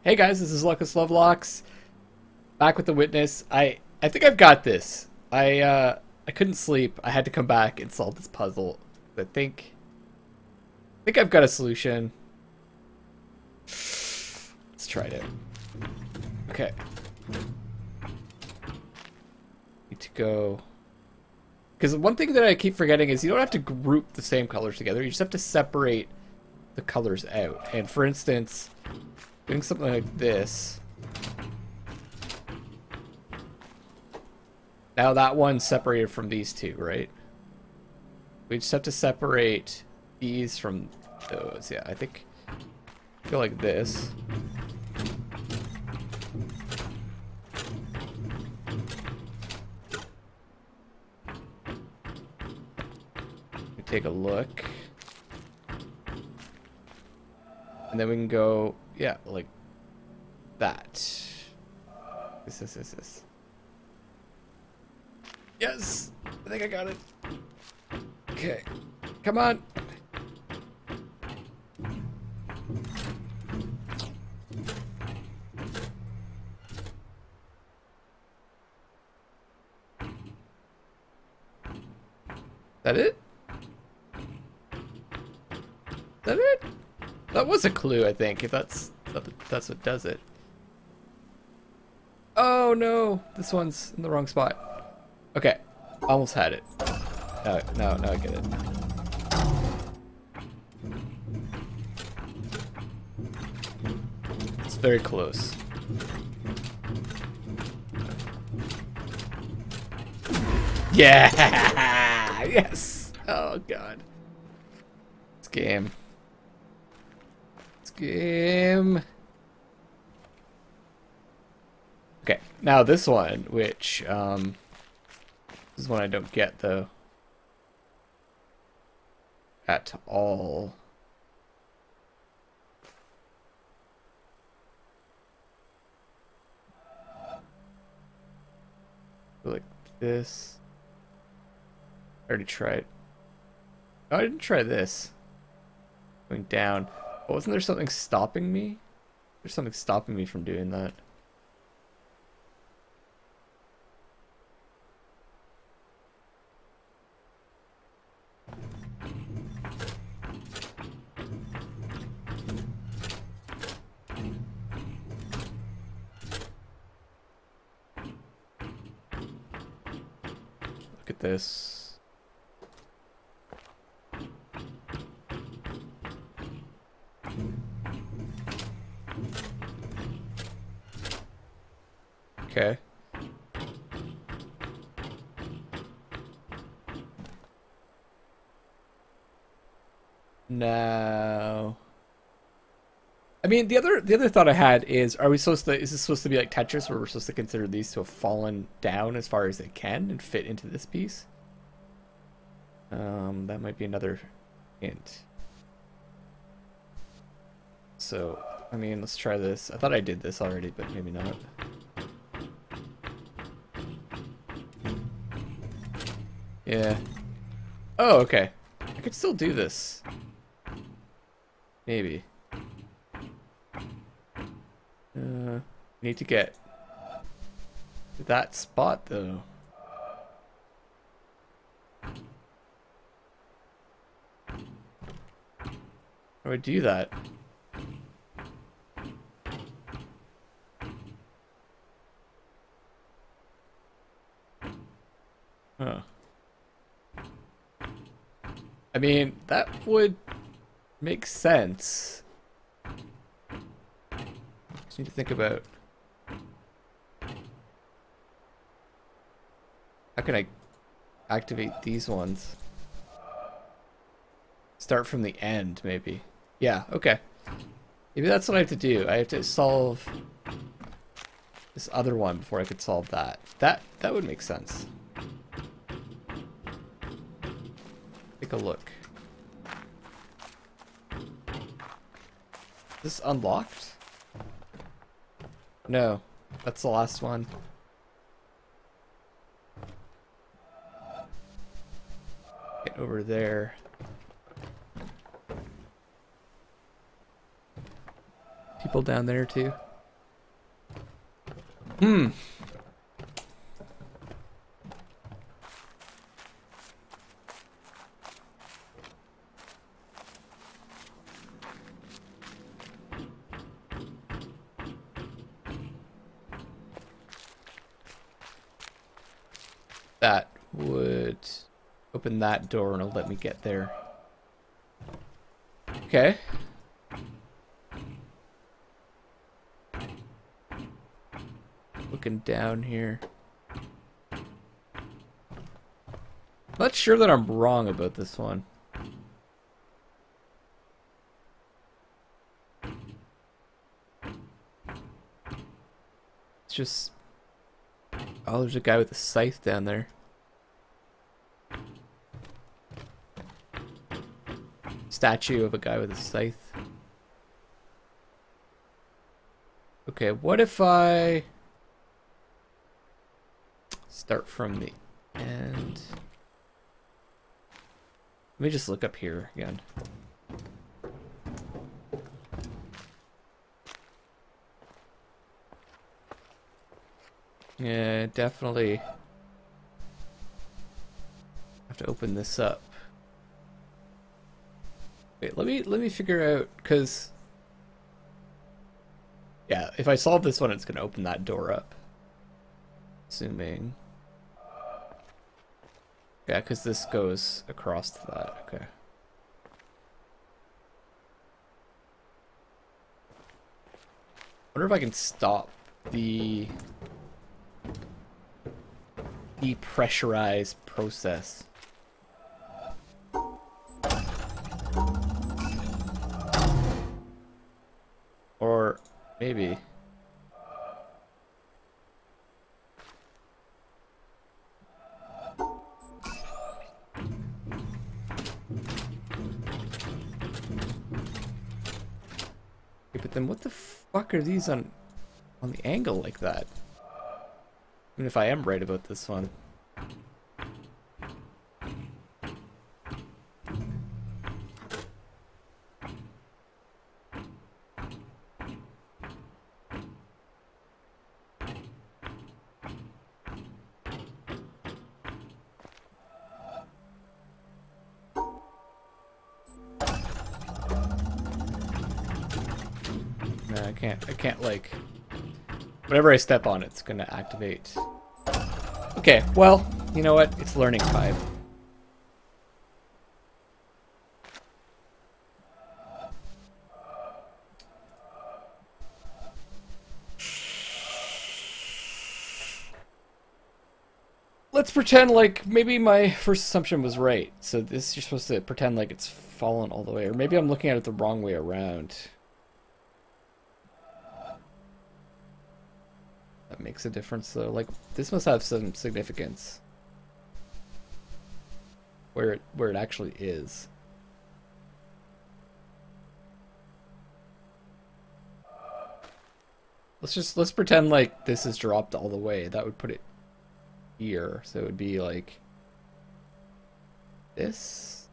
Hey guys, this is Lucas Lovelocks, back with the Witness. I think I've got this. I couldn't sleep. I had to come back and solve this puzzle. I think I've got a solution. Let's try it. Okay. Need to go. Because one thing that I keep forgetting is you don't have to group the same colors together. You just have to separate the colors out. And for instance, doing something like this. Now that one's separated from these two, right? We just have to separate these from those. Yeah, I think go like this. Take a look. And then we can go, yeah, like that. This. Yes! I think I got it. Okay. Come on! That it? That it? That was a clue, I think, if that's what does it. Oh no! This one's in the wrong spot. Okay, almost had it. Now I get it. It's very close. Yeah! Yes! Oh god. This game. Okay, now this one, which, this is one I don't get, though. At all. Like this. I already tried. Oh, I didn't try this. Going down. Oh, wasn't there something stopping me? There's something stopping me from doing that. Look at this. Okay. No. I mean, the other thought I had is, is this supposed to be like Tetris, where we're supposed to consider these to have fallen down as far as they can and fit into this piece? That might be another hint. So, I mean, let's try this. I thought I did this already, but maybe not. Yeah. Oh, okay. I could still do this. Maybe. Need to get that spot, though. How do I do that? Huh. I mean, that would make sense. Just need to think about how can I activate these ones? Start from the end, maybe. Yeah, okay. Maybe that's what I have to do. I have to solve this other one before I could solve that. That would make sense. Take a look. Is this unlocked? No, that's the last one. Get over there. People down there too. Hmm. That would open that door and it'll let me get there. Okay. Looking down here. Not sure that I'm wrong about this one. It's just... Oh, there's a guy with a scythe down there. Statue of a guy with a scythe. Okay, what if I start from the end? Let me just look up here again. Yeah, definitely have to open this up. Wait, let me figure out, because yeah, if I solve this one, it's gonna open that door up. Assuming. Yeah, because this goes across to that. Okay. Wonder if I can stop the depressurized process. Or maybe. Okay, but then what the fuck are these on the angle like that? Even if I am right about this one. No, I can't like... Whenever I step on it, it's gonna activate. Okay, well, you know what? It's learning time. Let's pretend like maybe my first assumption was right. So this, you're supposed to pretend like it's fallen all the way. Or maybe I'm looking at it the wrong way around. That makes a difference though. Like, this must have some significance. Where it actually is. Let's pretend like this is dropped all the way. That would put it here. So it would be like this.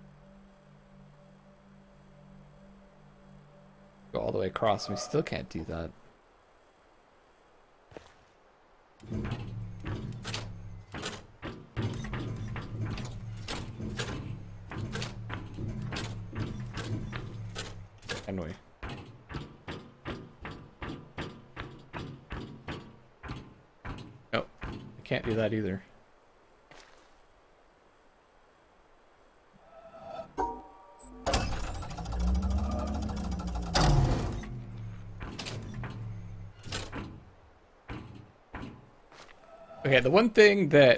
Go all the way across, and we still can't do that. Can we? Nope. I can't do that either. Okay, the one thing that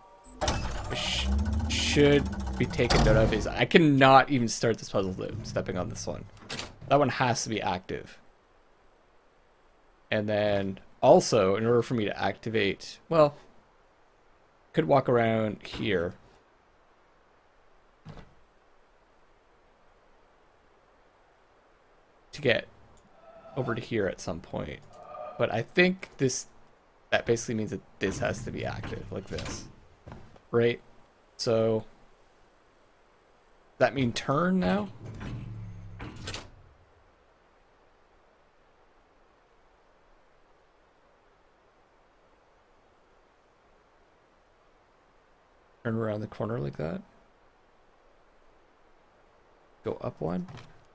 should be taken note of is I cannot even start this puzzle without stepping on this one. That one has to be active. And then also, in order for me to activate, well, I could walk around here. To get over to here at some point. But I think that basically means that this has to be active, like this. Right? So, does that mean turn now? Turn around the corner like that. Go up one.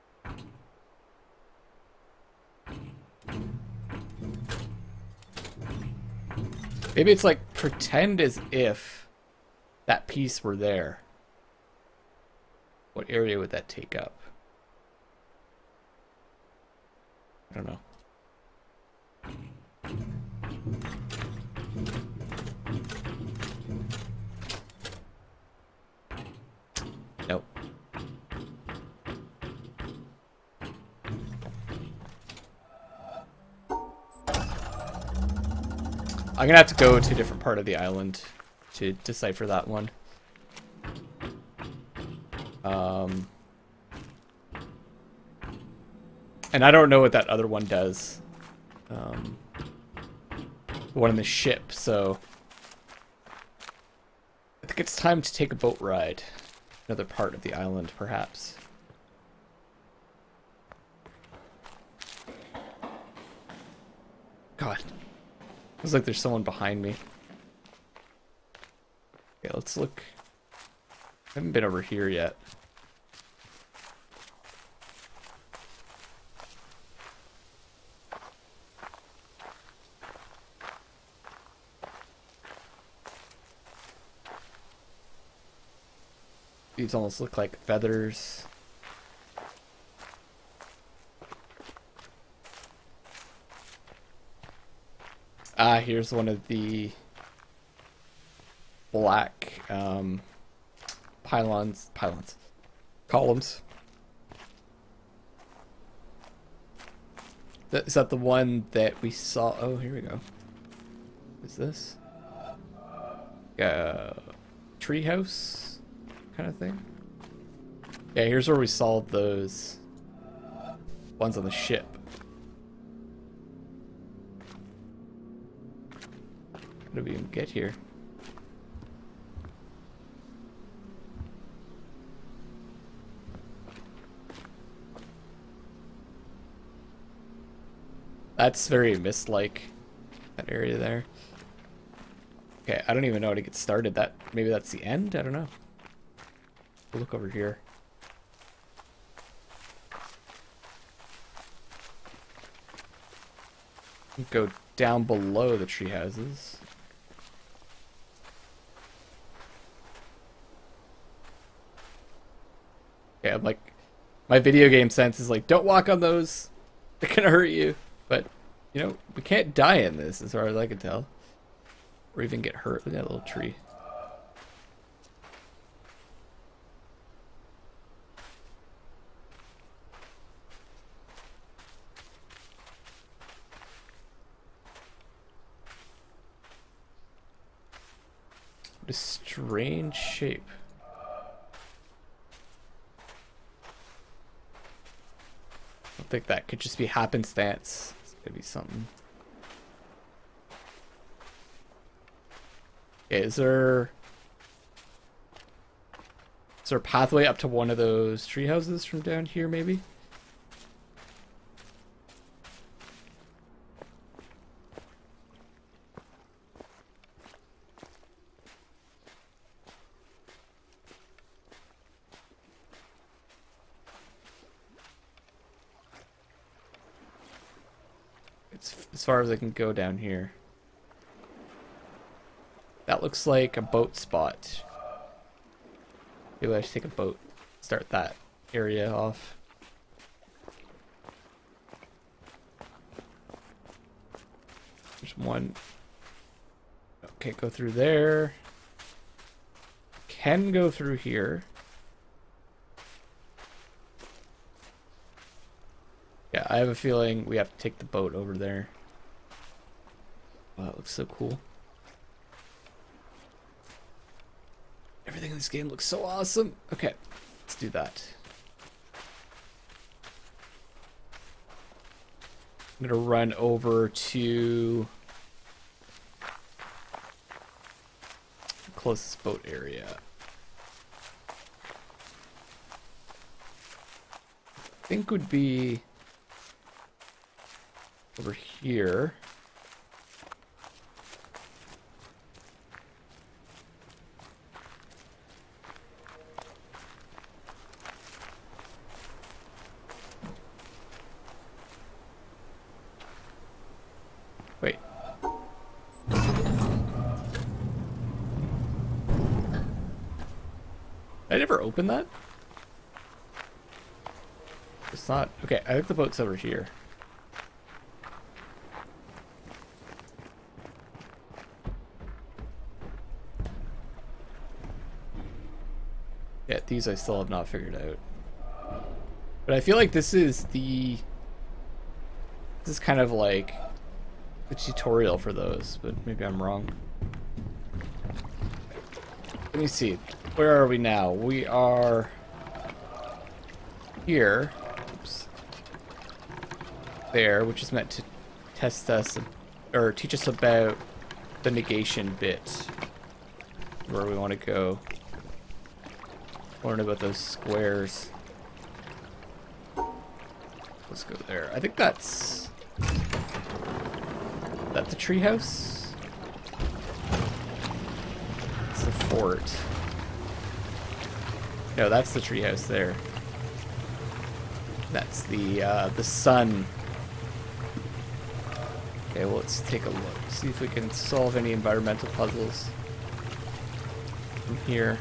Maybe it's like pretend as if that piece were there. What area would that take up? I don't know. Nope. I'm gonna have to go to a different part of the island to decipher that one. And I don't know what that other one does. The one in the ship, so I think it's time to take a boat ride. Another part of the island, perhaps. God. Feels like there's someone behind me. Okay, let's look. I haven't been over here yet. These almost look like feathers. Ah, here's one of the black columns. Is that the one that we saw? Oh, here we go. Is this? Treehouse kind of thing? Yeah, here's where we saw those ones on the ship. How do we even get here? That's very mist-like, that area there. Okay, I don't even know how to get started. Maybe that's the end? I don't know. We'll look over here. Go down below the tree houses. Yeah, I'm like, my video game sense is like, don't walk on those. They're gonna hurt you. But, you know, we can't die in this as far as I can tell. Or even get hurt. Look at that little tree. What a strange shape. I think that could just be happenstance. It's gonna be something. Okay, is there a pathway up to one of those tree houses from down here, maybe? As far as I can go down here. That looks like a boat spot. Maybe I should take a boat. Start that area off. There's one. Okay, go through there. Can go through here. Yeah, I have a feeling we have to take the boat over there. Wow, that looks so cool. Everything in this game looks so awesome. Okay, let's do that. I'm gonna run over to the closest boat area. I think would be over here. never open that? It's not... Okay, I think the boat's over here. Yeah, these I still have not figured out. But I feel like this is the... This is kind of like the tutorial for those, but maybe I'm wrong. Let me see. Where are we now? We are here. Oops. There, which is meant to test us or teach us about the negation bit. Where we want to go. Learn about those squares. Let's go there. I think that's... Is that the treehouse? It's the fort. No, that's the treehouse there. That's the sun. Okay, well, let's take a look. See if we can solve any environmental puzzles from here.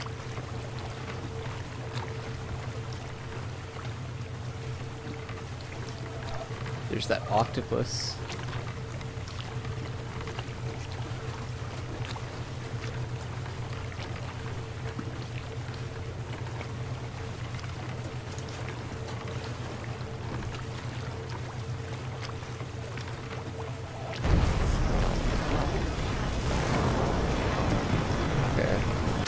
There's that octopus. Okay.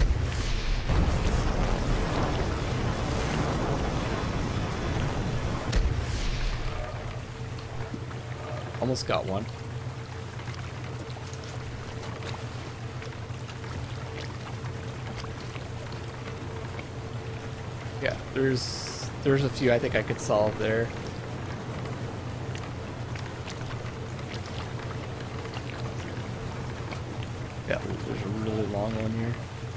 Almost got one. Yeah, there's a few I think I could solve there. Yeah, there's a really long one here.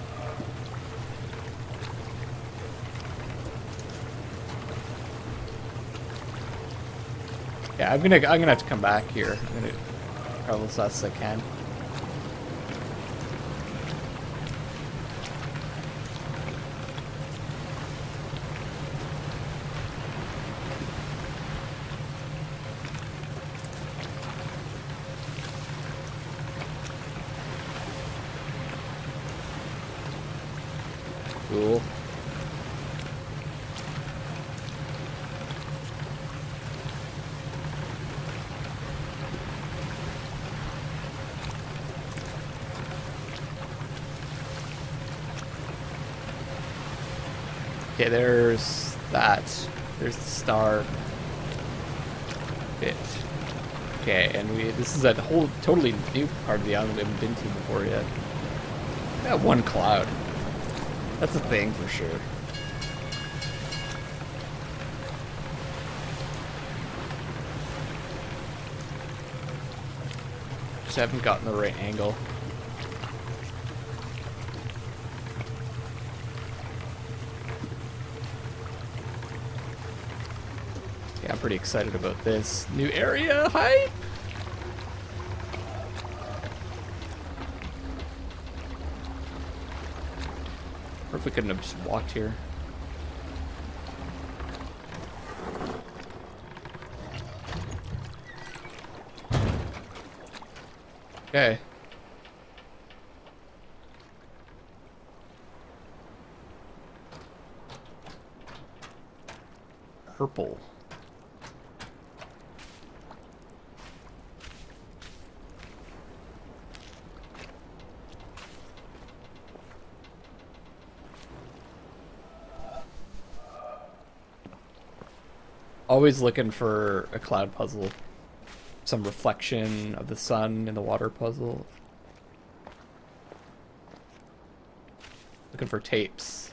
Yeah, I'm gonna have to come back here. I'm gonna travel as fast as I can. Cool. Okay, there's that. There's the star bit. Okay, and this is a whole totally new part of the island we haven't been to before yet. That one cloud. That's a thing for sure. Just haven't gotten the right angle. Yeah, I'm pretty excited about this new area. Hype! Or if we couldn't have just walked here. Okay. Purple. Always looking for a cloud puzzle. Some reflection of the sun in the water puzzle. Looking for tapes.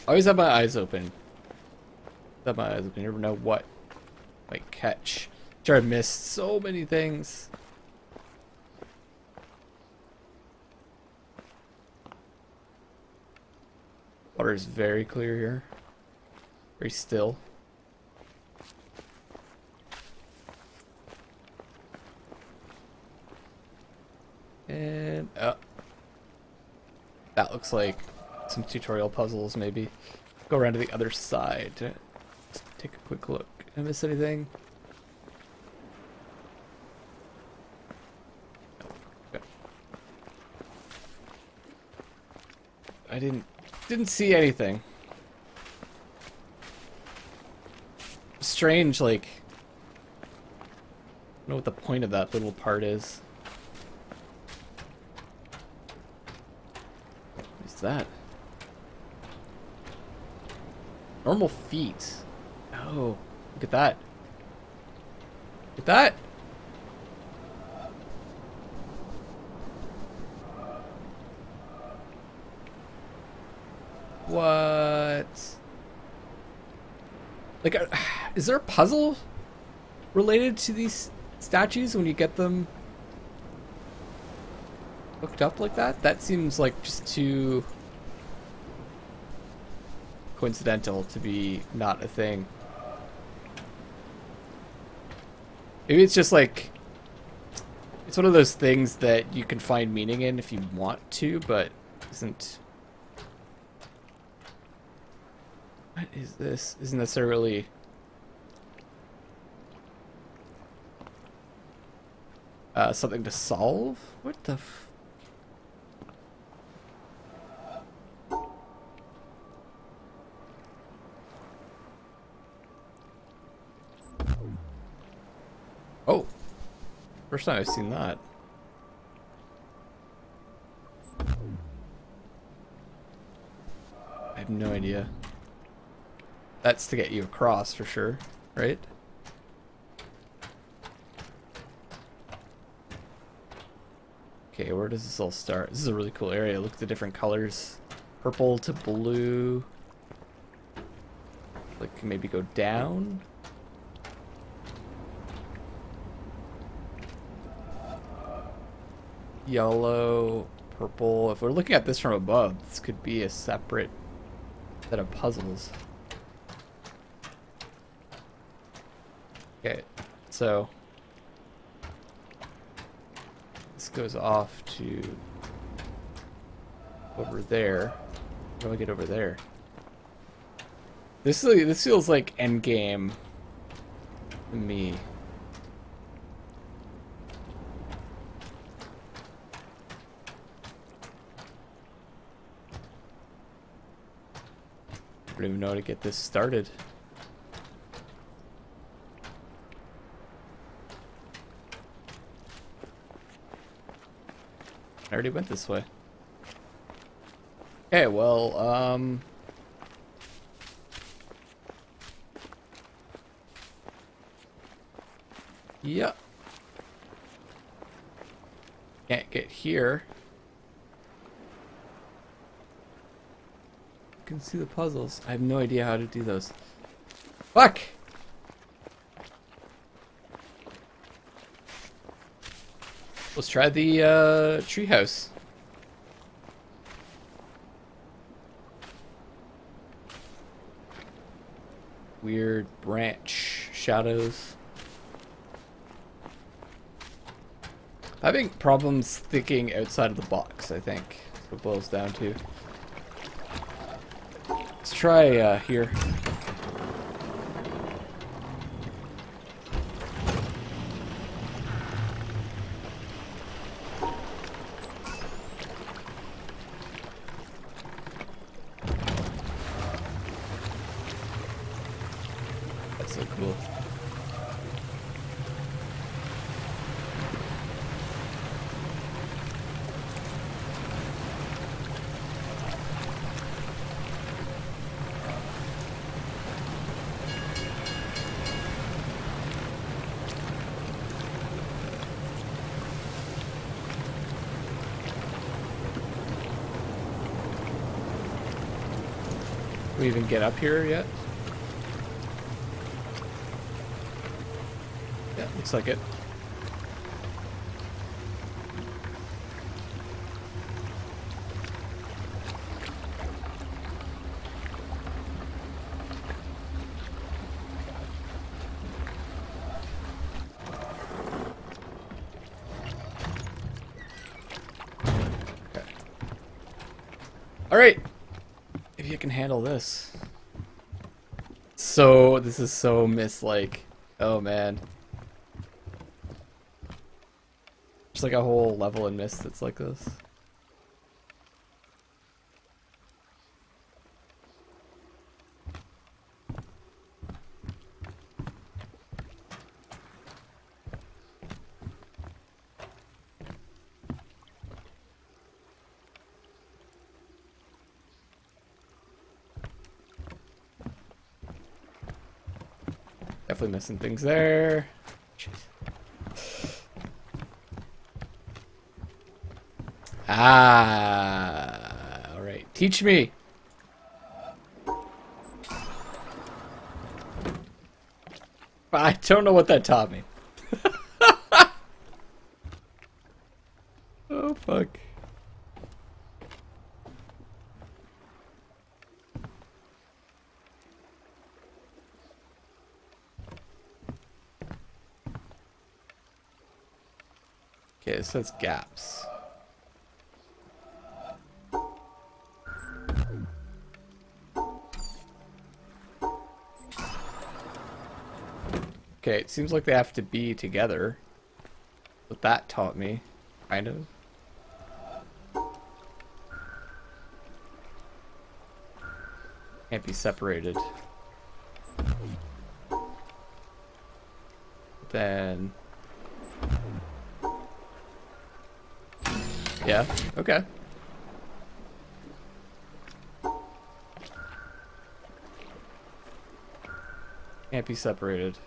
Always have my eyes open. Have my eyes open. You never know what might catch. Sure, I missed so many things. Water is very clear here. Very still. And that looks like some tutorial puzzles maybe. Go around to the other side. Just take a quick look. Did I miss anything? No. Okay. I didn't see anything. Strange, like, I don't know what the point of that little part is. What is that? Normal feet. Oh, look at that. Look at that. What? Like, is there a puzzle related to these statues when you get them hooked up like that? That seems like just too coincidental to be not a thing. Maybe it's just like, it's one of those things that you can find meaning in if you want to, but isn't... What is this? Isn't necessarily... something to solve? What the f... Oh! First time I've seen that. I have no idea. That's to get you across for sure, right? Okay, where does this all start? This is a really cool area. Look at the different colors. Purple to blue. Like, maybe go down. Yellow, purple. If we're looking at this from above, this could be a separate set of puzzles. Okay, so this goes off to over there. How do I get over there? This feels like endgame to me. I don't even know how to get this started. I already went this way. Okay, well, yeah. Can't get here. You can see the puzzles. I have no idea how to do those. Fuck! Let's try the treehouse. Weird branch shadows. Having problems thinking outside of the box, I think. That's what it boils down to. Let's try here. That's so cool. we even get up here yet? Yeah, looks like it. Okay. All right. Maybe I can handle this. So, this is so Myst-like. Oh, man. There's like a whole level in Myst that's like this. Definitely missing things there. Jeez. Ah, all right. Teach me. I don't know what that taught me. Oh, fuck. Okay, so it's gaps. Okay, it seems like they have to be together. What that taught me, kind of. Can't be separated. Then... yeah, okay. Can't be separated.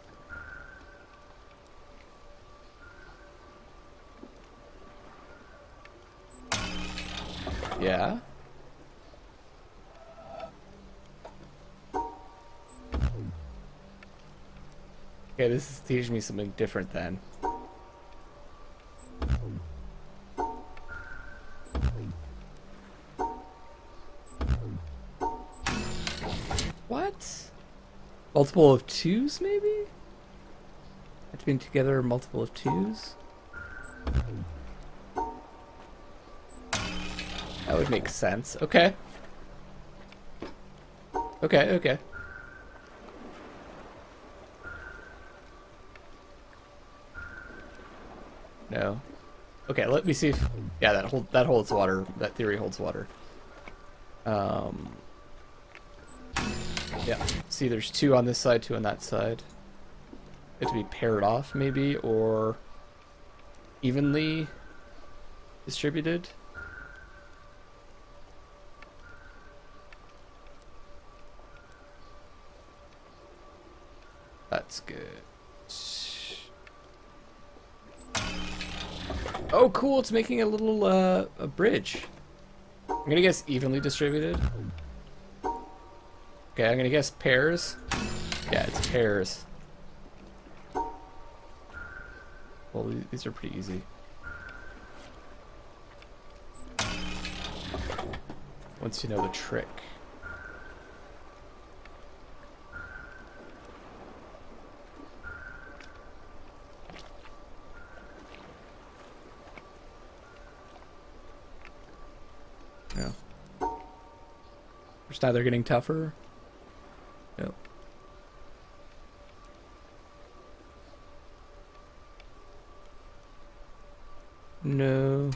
Yeah. Okay, this is teaching me something different then. What? Multiple of twos, maybe? Have to be together multiple of twos? That would make sense. Okay. Okay, okay. No. Okay, let me see if... yeah, that holds water. That theory holds water. Yeah. See, there's two on this side, two on that side. They have to be paired off, maybe, or evenly distributed. That's good. Oh, cool! It's making a little a bridge. I'm gonna guess evenly distributed. Okay, I'm gonna guess pairs. Yeah, it's pairs. Well, these are pretty easy. Once you know the trick. No. First, either getting tougher. No. No.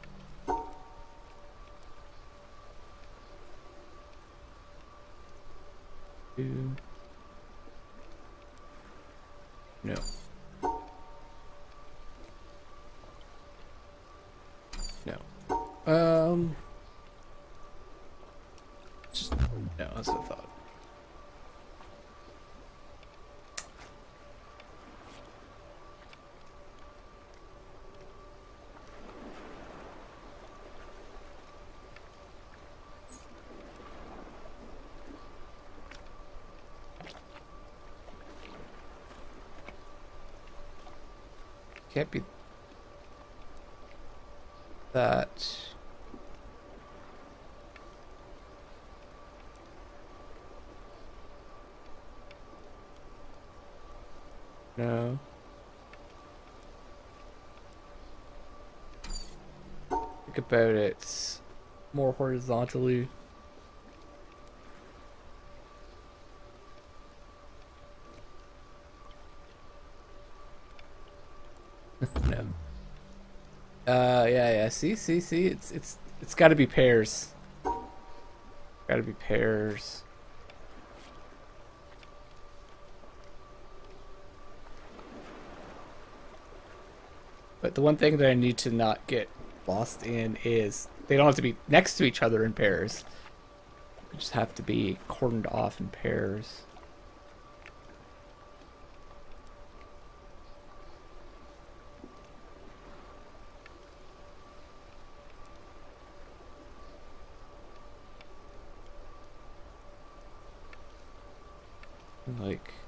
Two. No. No. Just, no, that's what I thought. Can't be that. No. Think about it more horizontally. No. Yeah. See. It's got to be pairs. Got to be pairs. But the one thing that I need to not get lost in is they don't have to be next to each other in pairs. They just have to be cordoned off in pairs. Like,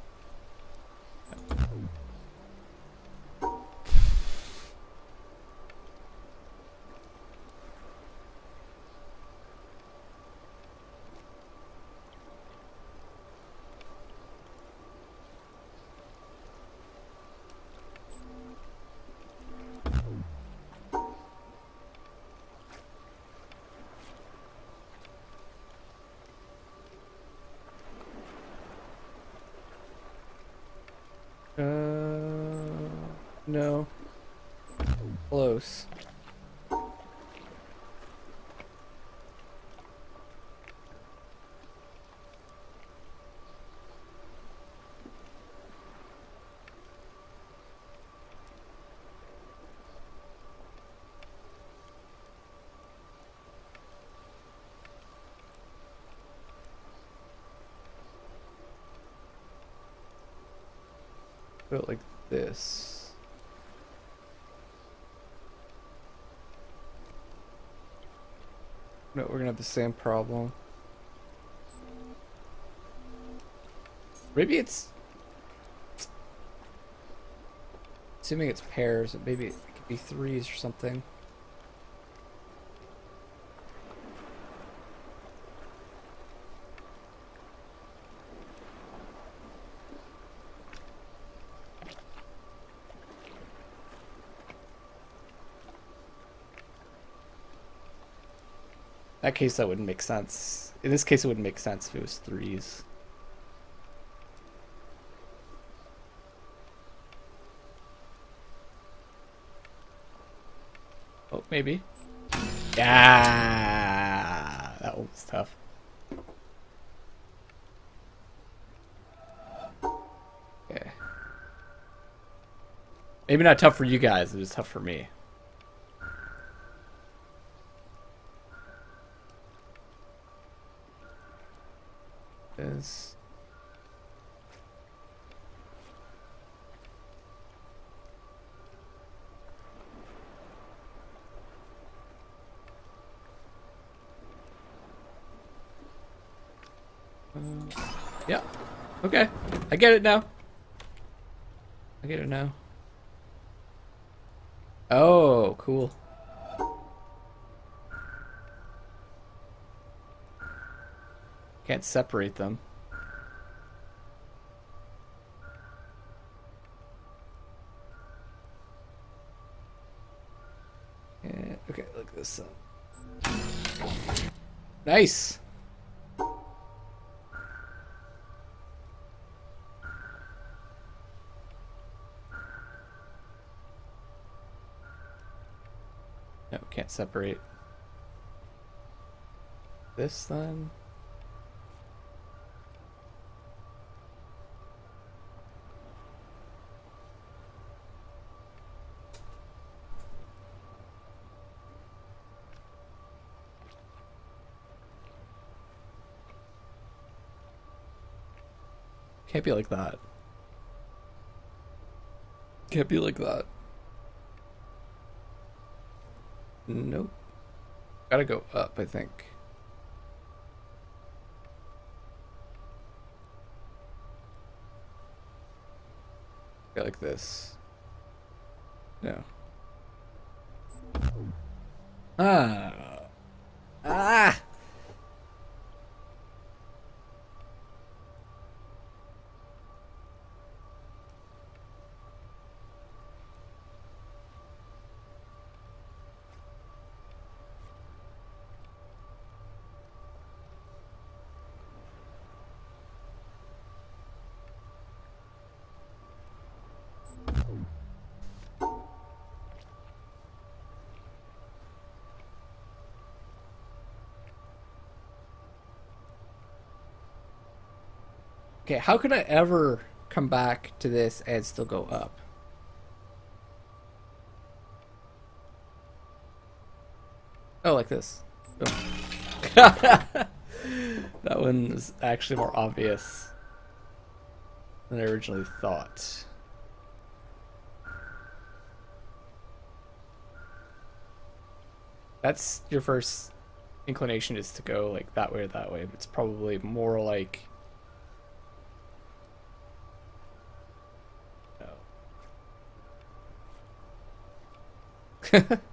no. Close. Put it like this. No, we're gonna have the same problem. Maybe it's... Assuming it's pairs, maybe it could be threes or something. In that case, that wouldn't make sense. In this case, it wouldn't make sense if it was threes. Oh, maybe. Yeah, that one was tough. Okay. Maybe not tough for you guys, it was tough for me. Is yeah. Okay. I get it now. I get it now. Oh, cool. Can't separate them. Yeah, okay, look this up. Nice. No, can't separate this then. Can't be like that. Can't be like that. Nope. Gotta go up, I think. Go like this. No. Ah. Ah! Okay, how could I ever come back to this and still go up? Oh, like this. Boom. That one is actually more obvious than I originally thought. That's your first inclination, is to go like that way or that way, but it's probably more like no.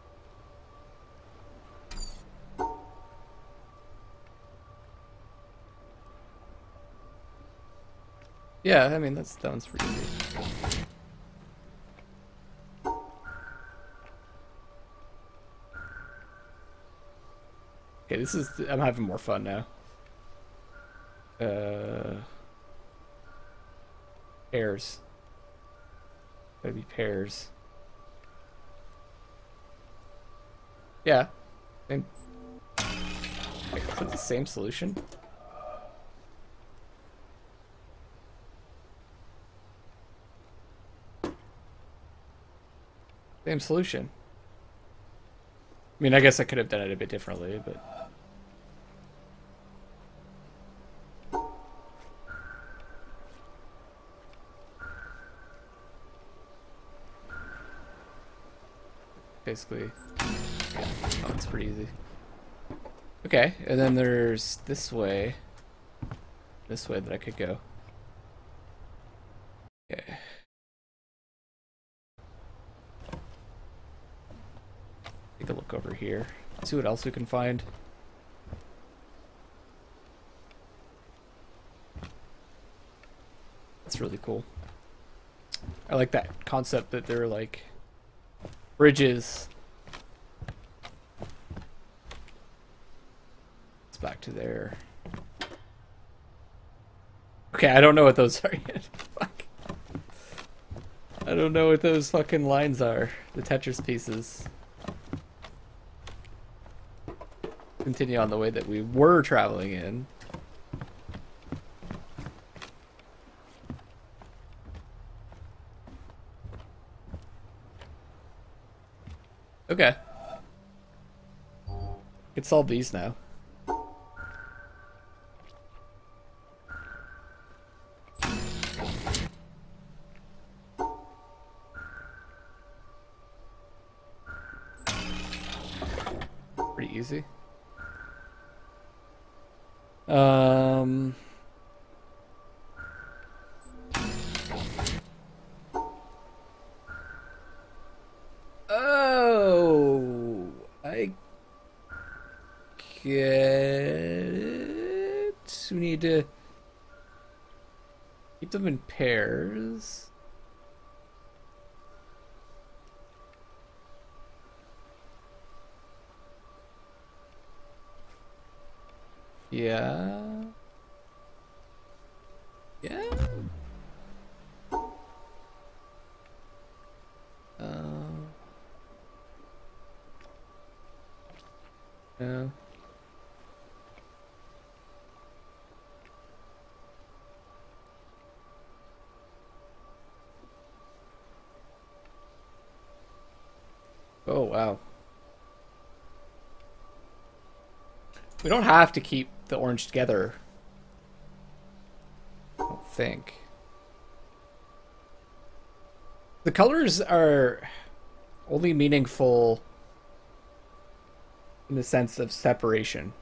Yeah, I mean that one's pretty easy. Okay, this is I'm having more fun now. Pairs. Gotta be pairs. Yeah. Same. Wait, is it the same solution? Same solution. I mean, I guess I could have done it a bit differently, but basically, yeah. Oh, it's pretty easy. Okay, and then there's this way that I could go. Okay. Take a look over here. See what else we can find. That's really cool. I like that concept that they're like bridges. It's back to there. Okay, I don't know what those are yet. Fuck. I don't know what those fucking lines are. The Tetris pieces. Continue on the way that we were traveling in. Okay. Can solve these now. Pretty easy. Um... Oh, I get it. We need to keep them in pairs. Yeah. Yeah. No. Oh, wow. We don't have to keep the orange together. I don't think. The colors are only meaningful in the sense of separation.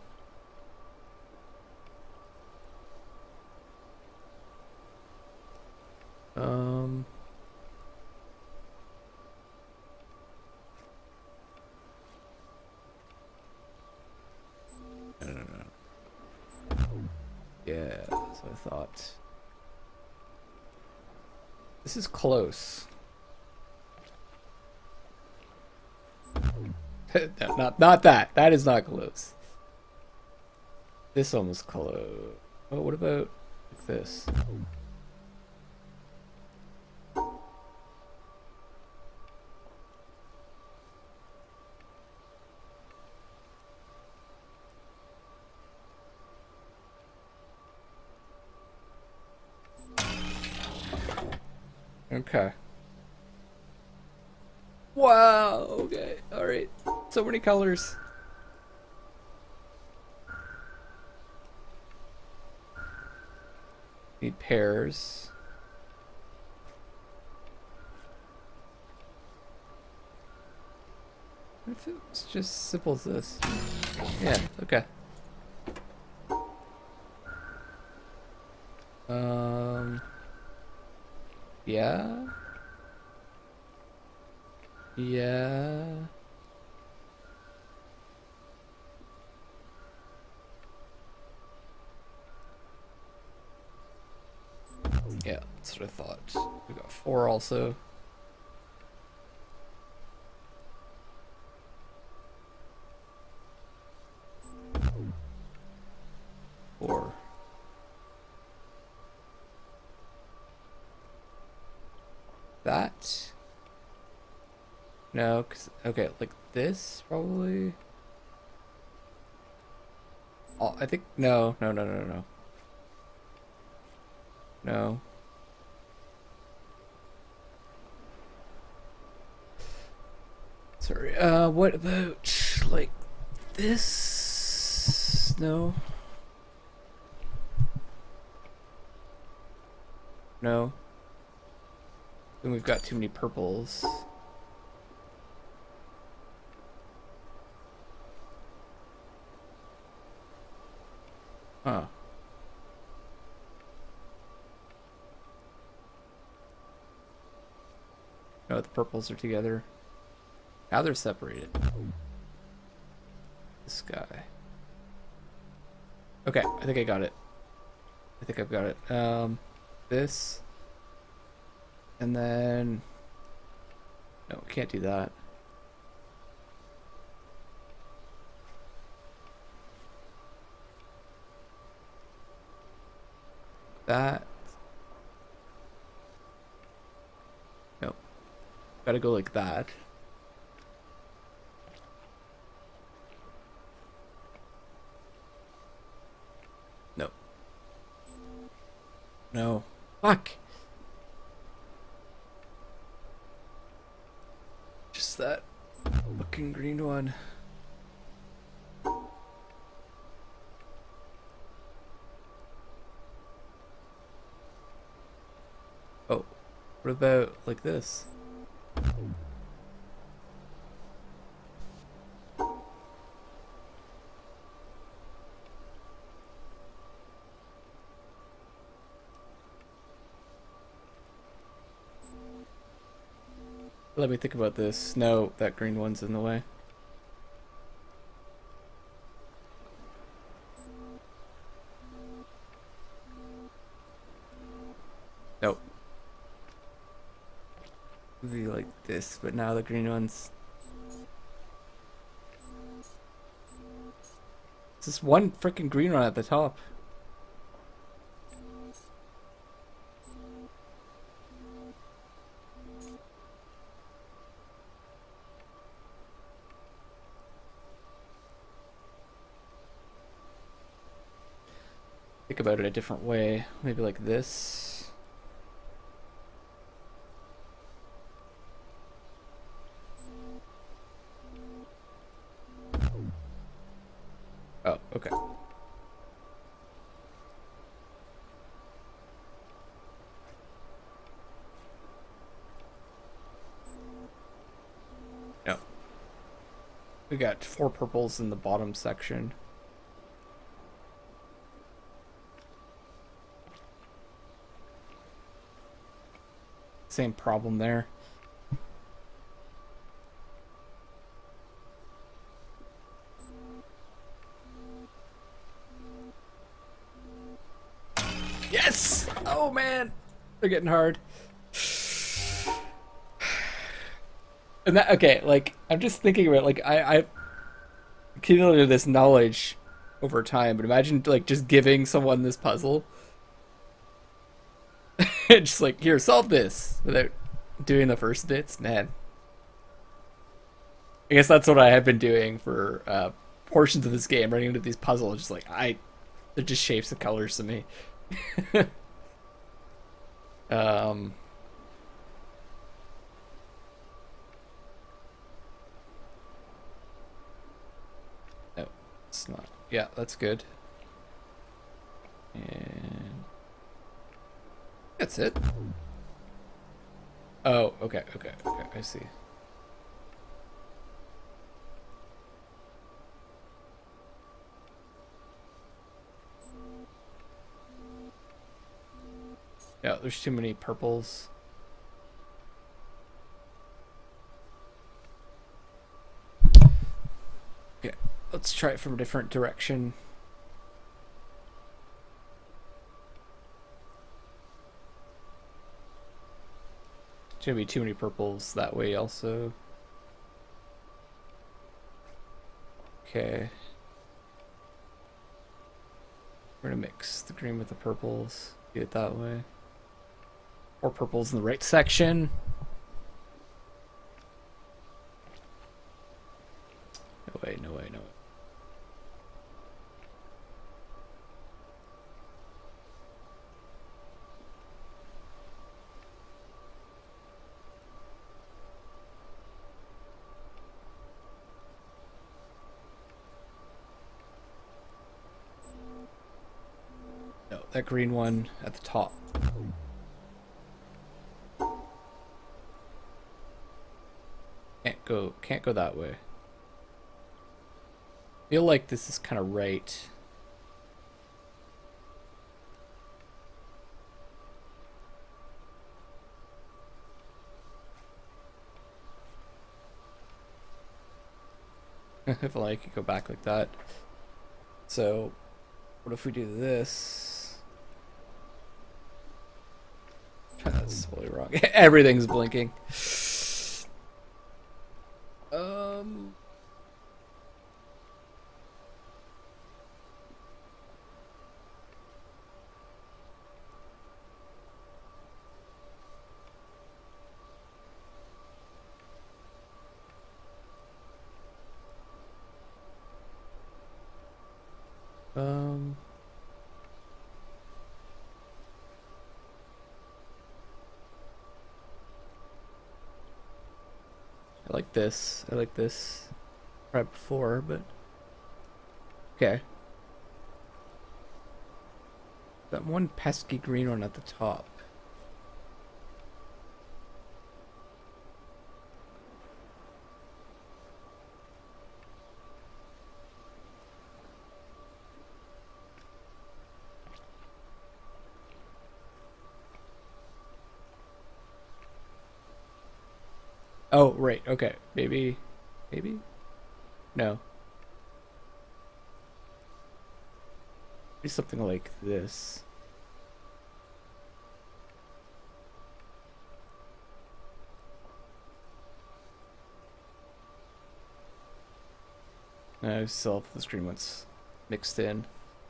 Um... have thought. This is close. No, not that. That is not close. This one was close. Oh, what about like this? Okay. Wow. Okay. All right. So many colors. Need pairs. What if it's just simple as this? Yeah. Okay. Yeah. Yeah. Yeah, that's what I thought. We got 4 also. Four. That? No, cause okay, like this probably. Oh, I think no. No. Sorry. What about like this? No. No. Then we've got too many purples. Huh. No, the purples are together. Now they're separated. This guy. Okay, I think I got it. I think I've got it. This. And then... No, can't do that. That. No. Gotta go like that. No. No. Fuck! Just that fucking green one. Oh, what about like this? Let me think about this. No, that green one's in the way. Nope. Would be like this, but now the green one's... It's just one freaking green one at the top. Think about it a different way. Maybe like this. Oh, okay. No. We got 4 purples in the bottom section. Same problem there. They're getting hard. And that, okay, like, I'm just thinking about, like, I accumulated this knowledge over time, but imagine, like, just giving someone this puzzle. Just like, here, solve this, without doing the first bits, man. I guess that's what I have been doing for portions of this game, running into these puzzles, just like, they're just shapes and colors to me. um... No, it's not. Yeah, that's good. And that's it. Oh, okay, I see. Yeah, there's too many purples. Okay, let's try it from a different direction. There's gonna be too many purples that way also. Okay. We're gonna mix the green with the purples. Do it that way. Or purples in the right section. No way, no way, no way. No, that green one at the top. Can't go that way. Feel like this is kind of right. If I could go back like that. So, what if we do this? That's totally wrong. Everything's blinking. I like this. I like this right before, but okay. That one pesky green one at the top. Oh, right. Okay. Maybe. Maybe? No. Maybe something like this. I still have the screen ones mixed in.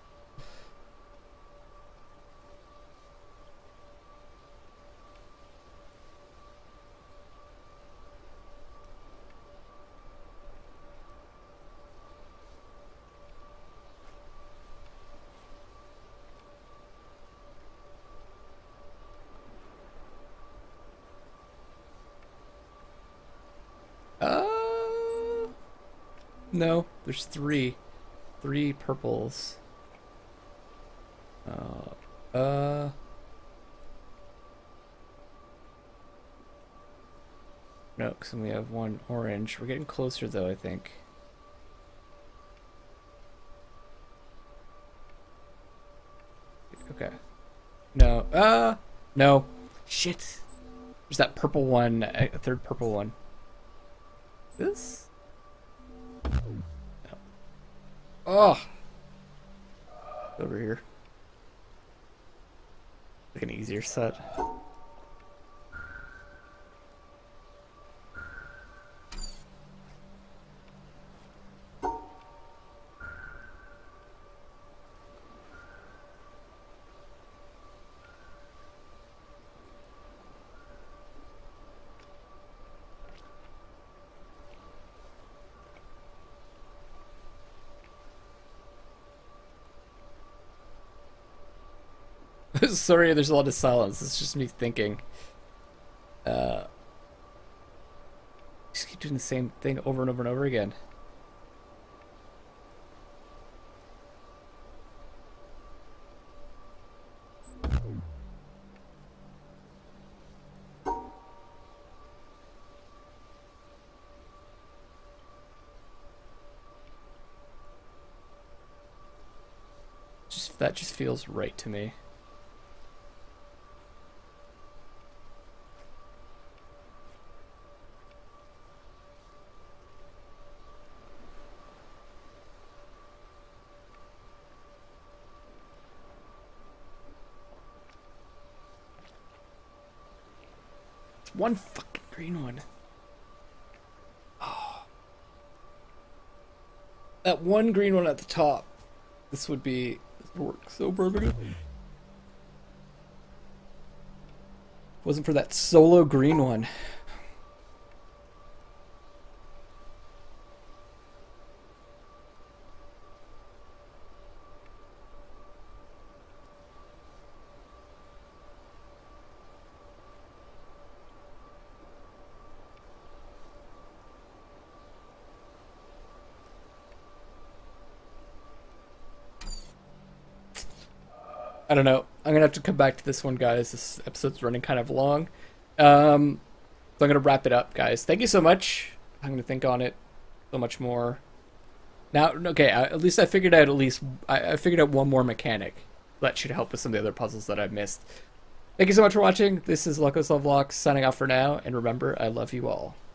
No, there's three. Three purples. No, because we have one orange. We're getting closer though, I think. Okay. No, no. Shit. There's that purple one, a third purple one. This? No. Oh! Over here. Like an easier set. Sorry, there's a lot of silence. It's just me thinking. Just keep doing the same thing over and over and over again. That just feels right to me. It's one fucking green one. Oh. That one green one at the top. This would work so perfectly. Wasn't for that solo green one. I don't know. I'm gonna have to come back to this one, guys. This episode's running kind of long. So I'm gonna wrap it up, guys. Thank you so much. I'm gonna think on it so much more. Now, okay, at least I figured out I figured out one more mechanic that should help with some of the other puzzles that I've missed. Thank you so much for watching. This is Luckless Lovelocks signing off for now, and remember, I love you all.